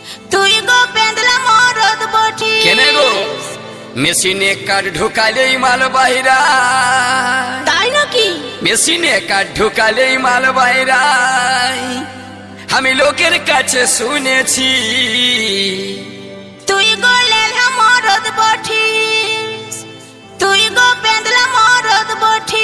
তুই গো পেন্দলা মরদ বটি কেনে গো মেশিনে কাঠ ঢুকালেই মাল বাইরা তাই নাকি মেশিনে কাঠ ঢুকালেই মাল বাইরা আমি লোকের কাছে শুনেছি তুই গো লেলা মরদ বটি তুই গো পেন্দলা মরদ বটি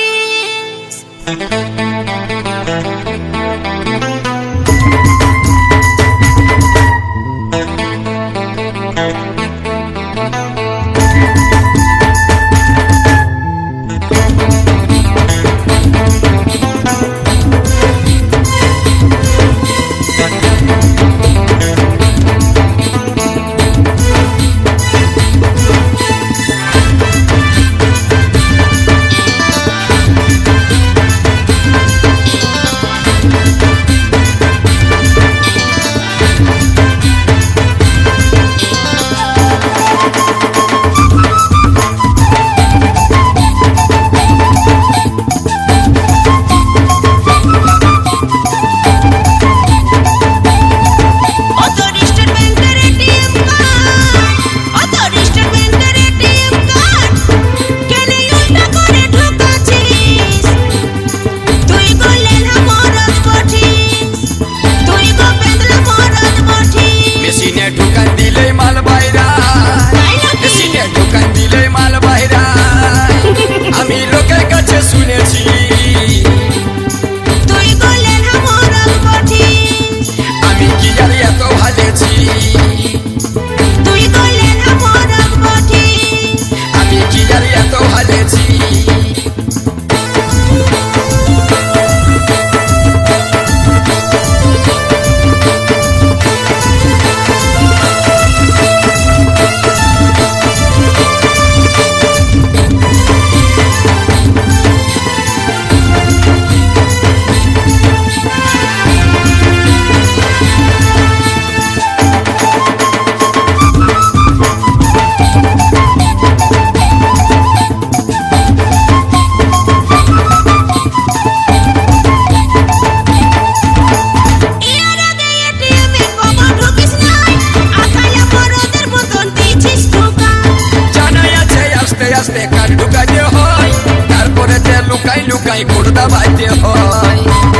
লুকাই কোড়দা বাইতে হয়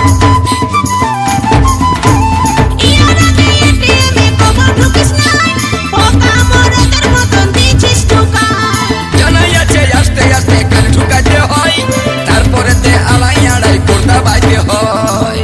জানাই আছে আস্তে আস্তে কান ঢুকাতে হয় তারপরে তে আলাই আড়াই কোড়দা বাইতে হয়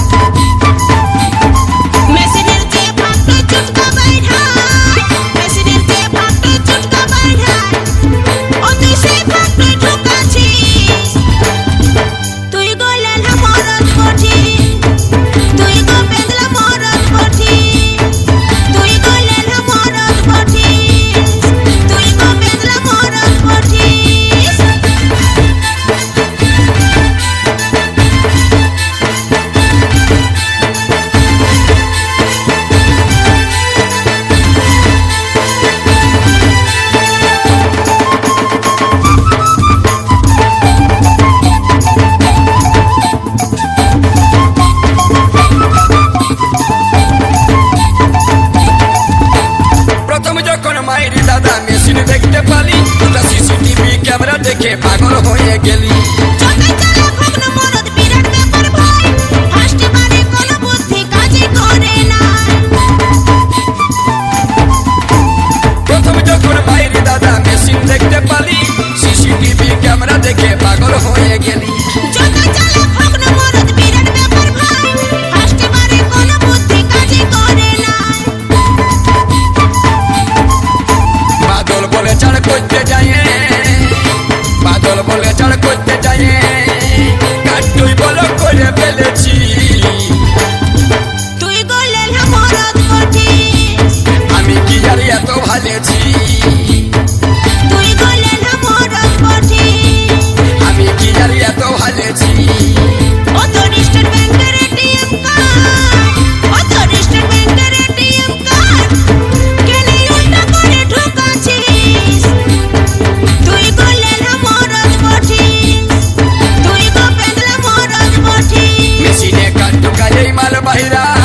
দেখতে পালি সিসিটিভি ক্যামেরা দেখে পাগল হয়ে গেলি প্রথম যখন মাইরি দাদা মেশিন দেখতে পালি সিসিটিভি ক্যামেরা দেখে পাগল হয়ে গেলি করতে যায় বাদল বলে চড় করতে যায় কাটুই বলো করে ফেলেছি তুই গলে মরদ বটি আমি কি জানি এত ভালেছি তুই গলে মরদ বটি আমি কি জানি এত ভালেছি Bahira